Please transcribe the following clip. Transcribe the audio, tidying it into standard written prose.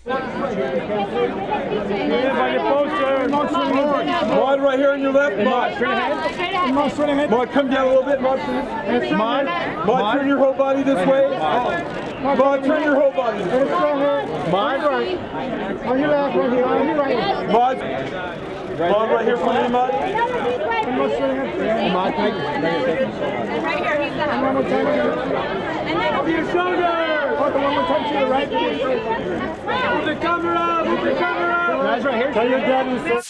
Maude, right here on your left. Maude, Maude, come down a little bit. Maude, Maude, turn your whole body this way. Maude, turn your whole body this way. Maude, right. On your left, right here. On your right. Maude, Maude, right here for me, Maude. Maude, take it. And right here, he's the house. And then over your shoulder. One more time to the right. Move the camera up. Move the camera up. Guys, right here. Tell your dad